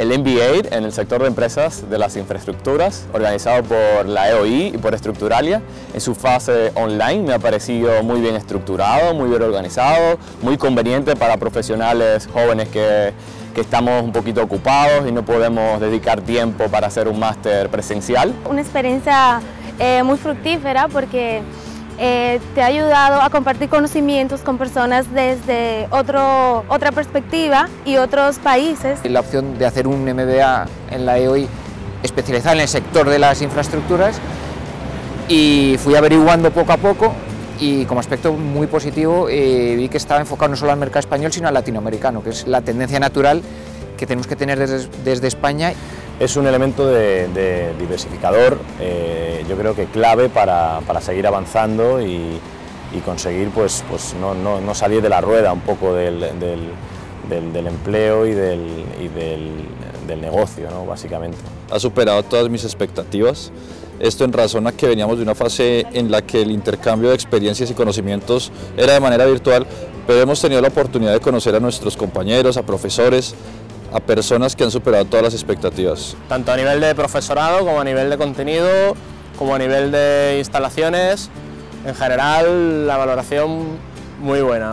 el MBA en el sector de empresas de las infraestructuras, organizado por la EOI y por Estructuralia. En su fase online me ha parecido muy bien estructurado, muy bien organizado, muy conveniente para profesionales jóvenes que estamos un poquito ocupados y no podemos dedicar tiempo para hacer un máster presencial. Una experiencia muy fructífera porque te ha ayudado a compartir conocimientos con personas desde otra perspectiva y otros países. La opción de hacer un MBA en la EOI especializado en el sector de las infraestructuras, y fui averiguando poco a poco y como aspecto muy positivo vi que estaba enfocado no solo al mercado español sino al latinoamericano, que es la tendencia natural que tenemos que tener desde España. Es un elemento de diversificador, yo creo que clave para seguir avanzando y conseguir pues no salir de la rueda un poco del empleo y del negocio, ¿no? Básicamente. Ha superado todas mis expectativas. Esto en razón a que veníamos de una fase en la que el intercambio de experiencias y conocimientos era de manera virtual, pero hemos tenido la oportunidad de conocer a nuestros compañeros, a profesores, a personas que han superado todas las expectativas. Tanto a nivel de profesorado, como a nivel de contenido, como a nivel de instalaciones, en general la valoración muy buena.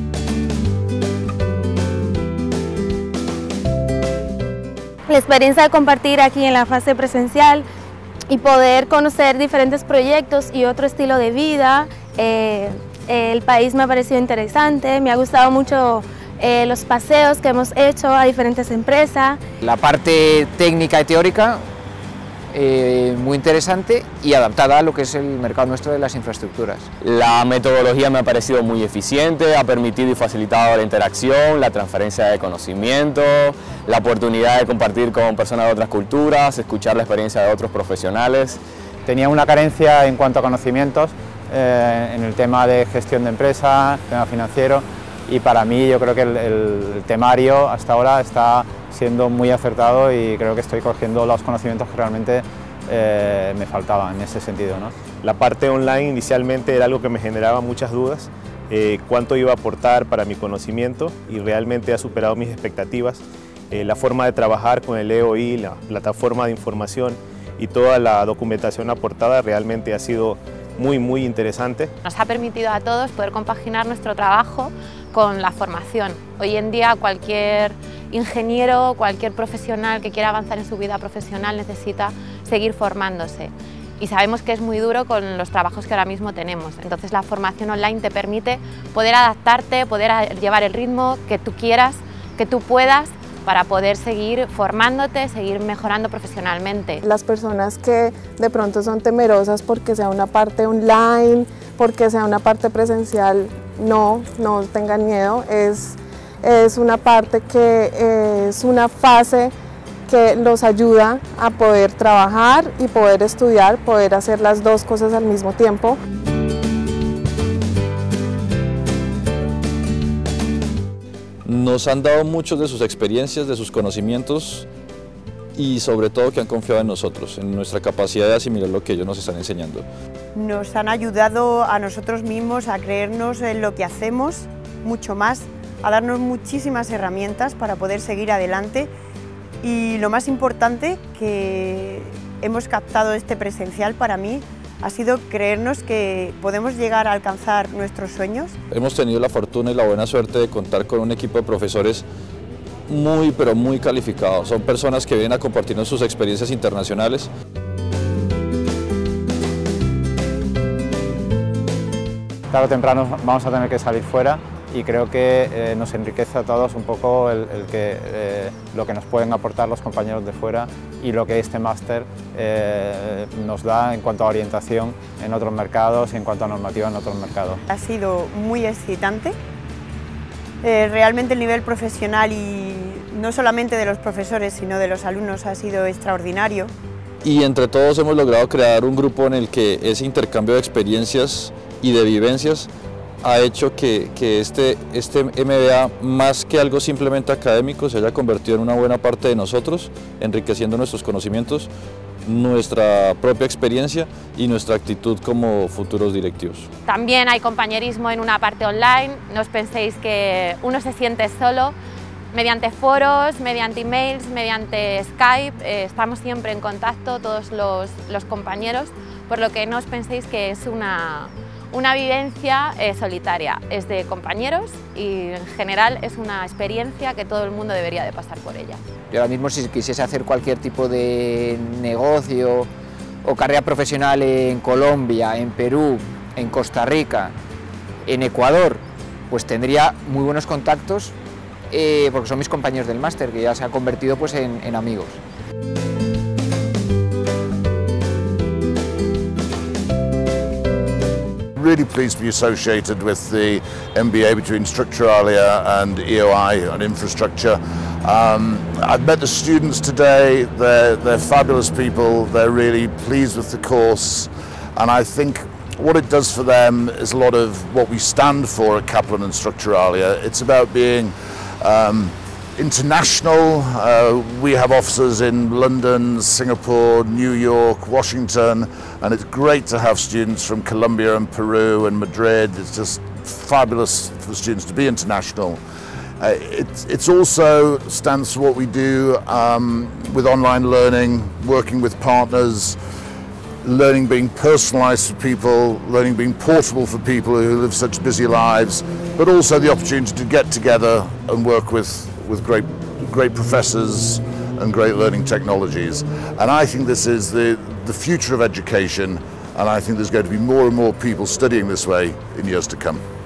La experiencia de compartir aquí en la fase presencial y poder conocer diferentes proyectos y otro estilo de vida, el país me ha parecido interesante, me ha gustado mucho los paseos que hemos hecho a diferentes empresas. La parte técnica y teórica muy interesante y adaptada a lo que es el mercado nuestro de las infraestructuras. La metodología me ha parecido muy eficiente, ha permitido y facilitado la interacción, la transferencia de conocimiento, la oportunidad de compartir con personas de otras culturas, escuchar la experiencia de otros profesionales. Tenía una carencia en cuanto a conocimientos en el tema de gestión de empresas, tema financiero, y para mí yo creo que el temario hasta ahora está siendo muy acertado y creo que estoy cogiendo los conocimientos que realmente me faltaban en ese sentido, ¿no? La parte online inicialmente era algo que me generaba muchas dudas, cuánto iba a aportar para mi conocimiento, y realmente ha superado mis expectativas. La forma de trabajar con el EOI, la plataforma de información y toda la documentación aportada realmente ha sido muy interesante. Nos ha permitido a todos poder compaginar nuestro trabajo con la formación. Hoy en día cualquier ingeniero, cualquier profesional que quiera avanzar en su vida profesional necesita seguir formándose. Y sabemos que es muy duro con los trabajos que ahora mismo tenemos. Entonces la formación online te permite poder adaptarte, poder llevar el ritmo que tú quieras, que tú puedas, para poder seguir formándote, seguir mejorando profesionalmente. Las personas que de pronto son temerosas porque sea una parte online, porque sea una parte presencial, no tengan miedo, es una parte que es una fase que los ayuda a poder trabajar y poder estudiar, poder hacer las dos cosas al mismo tiempo. Nos han dado muchos de sus experiencias, de sus conocimientos y sobre todo que han confiado en nosotros, en nuestra capacidad de asimilar lo que ellos nos están enseñando. Nos han ayudado a nosotros mismos a creernos en lo que hacemos mucho más, a darnos muchísimas herramientas para poder seguir adelante, y lo más importante que hemos captado este presencial para mí ha sido creernos que podemos llegar a alcanzar nuestros sueños. Hemos tenido la fortuna y la buena suerte de contar con un equipo de profesores muy pero muy calificados. Son personas que vienen a compartirnos sus experiencias internacionales. Tarde o temprano vamos a tener que salir fuera y creo que nos enriquece a todos un poco lo que nos pueden aportar los compañeros de fuera y lo que este máster nos da en cuanto a orientación en otros mercados y en cuanto a normativa en otros mercados. Ha sido muy excitante, realmente el nivel profesional, y no solamente de los profesores sino de los alumnos, ha sido extraordinario. Y entre todos hemos logrado crear un grupo en el que ese intercambio de experiencias y de vivencias ha hecho que este MBA, más que algo simplemente académico, se haya convertido en una buena parte de nosotros, enriqueciendo nuestros conocimientos, nuestra propia experiencia y nuestra actitud como futuros directivos. También hay compañerismo en una parte online, no os penséis que uno se siente solo, mediante foros, mediante emails, mediante Skype, estamos siempre en contacto todos los compañeros, por lo que no os penséis que es una vivencia solitaria, es de compañeros y en general es una experiencia que todo el mundo debería de pasar por ella. Yo ahora mismo, si quisiese hacer cualquier tipo de negocio o carrera profesional en Colombia, en Perú, en Costa Rica, en Ecuador, pues tendría muy buenos contactos porque son mis compañeros del máster, que ya se han convertido pues en amigos. Really pleased to be associated with the MBA between Structuralia and EOI on infrastructure. I've met the students today, they're fabulous people, they're really pleased with the course, and I think what it does for them is a lot of what we stand for at Kaplan and Structuralia. It's about being international. We have offices in London, Singapore, New York, Washington, and it's great to have students from Colombia and Peru and Madrid. It's just fabulous for the students to be international. It also stands for what we do with online learning, working with partners, learning being personalised for people, learning being portable for people who live such busy lives, but also the opportunity to get together and work with great professors and great learning technologies. And I think this is the future of education, and I think there's going to be more and more people studying this way in years to come.